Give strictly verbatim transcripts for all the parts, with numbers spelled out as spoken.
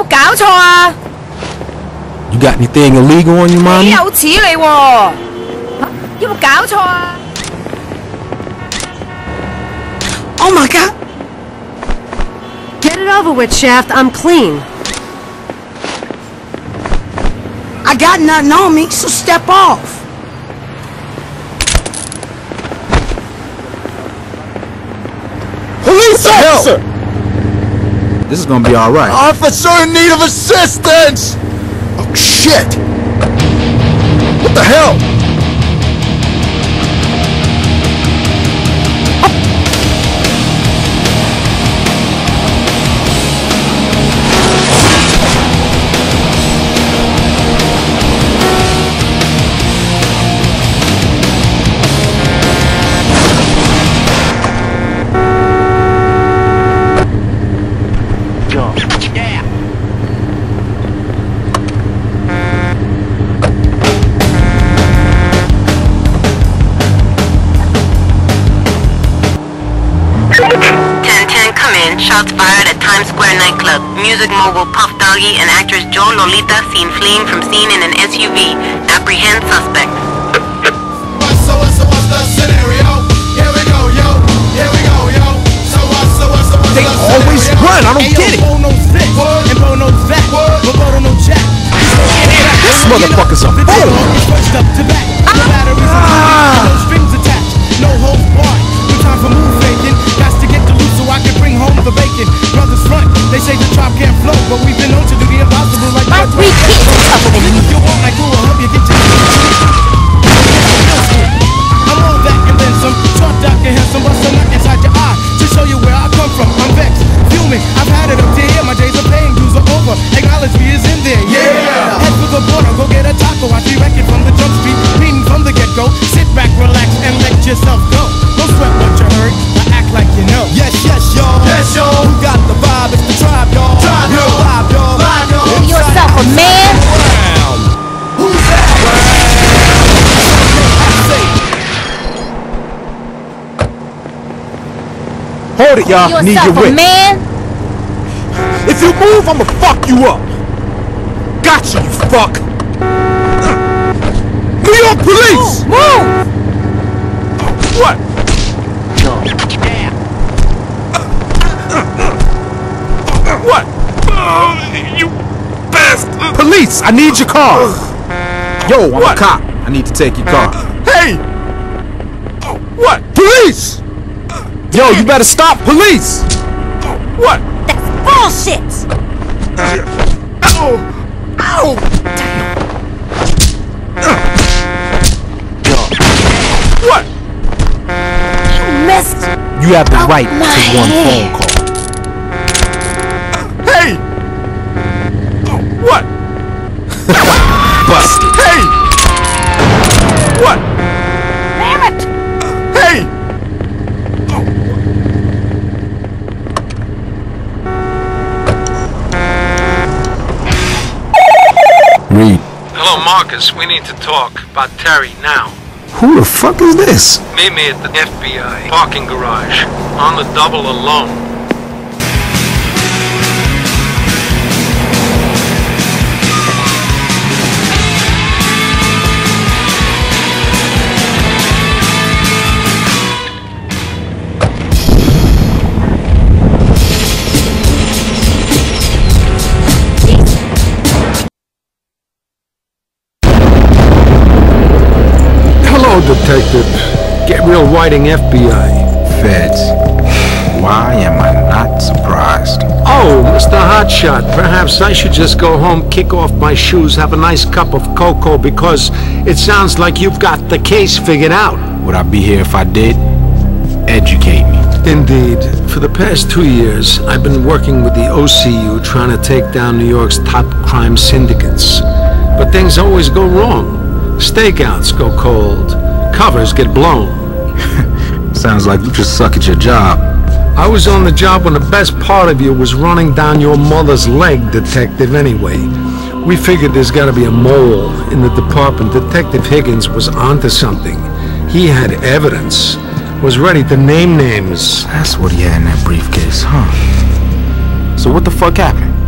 有冇搞錯啊 You got anything illegal on your mind? 你有似你喎，有冇搞錯啊 Oh my God! Get it over with, Shaft. I'm clean. I got nothing on me, so step off. Police officer! This is gonna be all right. Officer in need of assistance! Oh, shit! What the hell? Shots fired at Times Square nightclub. Music mogul Puff Doggy and actress Joe Lolita seen fleeing from scene in an S U V. Apprehend suspect. So what's so what's the scenario? Here we go, yo. Here we go, yo. So what's so what's so what's They the always scenario? run. I don't Hey, get it. Bo knows this, and Bo knows that, but Bo don't know jack. This motherfucker's a fool. Switched up to back. The batteries are no strings attached. No holds barred. No time for move faking. Got to get the loot so I can bring home the bacon. Brothers front, they say the chop can't flow, but we've been known to do the impossible like My that. three kids are tougher than you. If you want, like, we'll help you get your I'm all that and then some. Short, dark, and handsome, but some not inside your eye. To show you where I come from, I'm vexed, fuming. I've had it up to here, my days of paying dues are over. Acknowledge me is in there, yeah. Head for the border, go get a taco. I see record from the jump street, meaning from the get-go. Sit back, relax, and let yourself go. Don't sweat what you heard, I act like you know. Yes, yes, y'all. Yes, y'all. Who got the vibe? It's the tribe, y'all. Tribe, y'all. Vibe, y'all. Vibe, y'all. Give yourself a man. Who's that? Hold it, y'all. Give Need your yourself a whip. man. If you move, I'ma fuck you up. Gotcha, you fuck. New York police! Move. What? What? You bastard! Police, I need your car. Yo, I'm What? a cop. I need to take your car. Hey! What? Police! Yo, you better stop, police! What? That's bullshit. Ow! Ow! What? You missed. You have the Oh, right my to one head. phone call. Hey! What? Busted. Hey! What? Damn it. Hey! Reed. Hello, Marcus. We need to talk about Terry now. Who the fuck is this? Meet me at the F B I parking garage. On the double alone. Hello, Detective. Gabriel Whiting, F B I. Feds. Why am I not surprised? Oh, Mister Hotshot, perhaps I should just go home, kick off my shoes, have a nice cup of cocoa, because it sounds like you've got the case figured out. Would I be here if I did? Educate me. Indeed. For the past two years, I've been working with the O C U trying to take down New York's top crime syndicates. But things always go wrong. Stakeouts go cold. Covers get blown. Sounds like you just suck at your job. I was on the job when the best part of you was running down your mother's leg, Detective, anyway. We figured there's gotta be a mole in the department. Detective Higgins was onto something. He had evidence. Was ready to name names. That's what he had in that briefcase, huh? So what the fuck happened?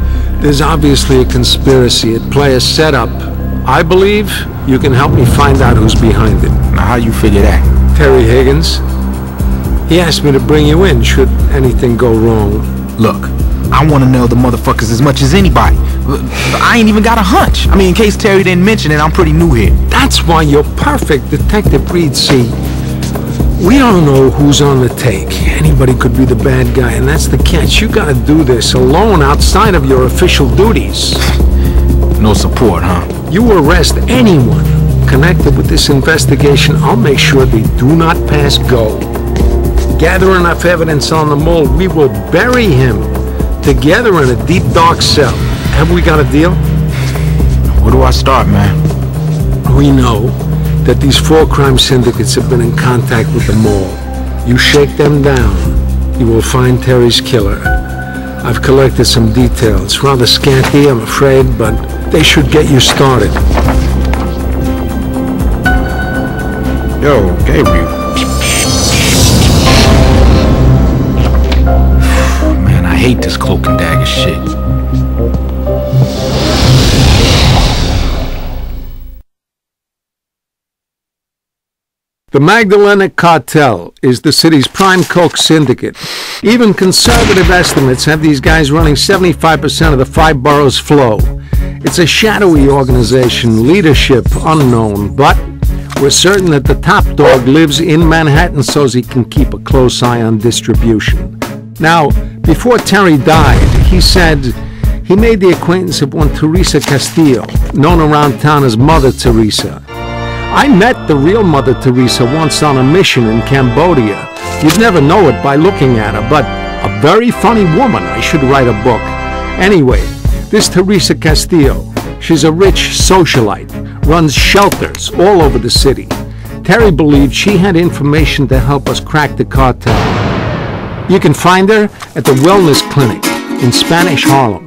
There's obviously a conspiracy at play, a setup. I believe you can help me find out who's behind it. Now, how you figure that? Terry Higgins. He asked me to bring you in should anything go wrong. Look, I want to nail the motherfuckers as much as anybody. I ain't even got a hunch. I mean, in case Terry didn't mention it, I'm pretty new here. That's why you're perfect, Detective Reed. See, we don't know who's on the take. Anybody could be the bad guy, and that's the catch. You gotta do this alone outside of your official duties. No support, huh? You arrest anyone connected with this investigation, I'll make sure they do not pass go. Gather enough evidence on the mole, we will bury him together in a deep, dark cell. Have we got a deal? Where do I start, man? We know that these four crime syndicates have been in contact with the mole. You shake them down, you will find Terry's killer. I've collected some details, rather scanty, I'm afraid, but they should get you started. Yo, Gabriel. Man, I hate this cloak and dagger shit. The Magdalenic Cartel is the city's prime coke syndicate. Even conservative estimates have these guys running seventy-five percent of the five boroughs' flow. It's a shadowy organization, leadership unknown, but we're certain that the top dog lives in Manhattan so he can keep a close eye on distribution. Now, before Terry died, he said he made the acquaintance of one Teresa Castillo, known around town as Mother Teresa. I met the real Mother Teresa once on a mission in Cambodia. You'd never know it by looking at her, but a very funny woman. I should write a book. Anyway, this Teresa Castillo, she's a rich socialite, runs shelters all over the city. Terry believed she had information to help us crack the cartel. You can find her at the Wellness Clinic in Spanish Harlem.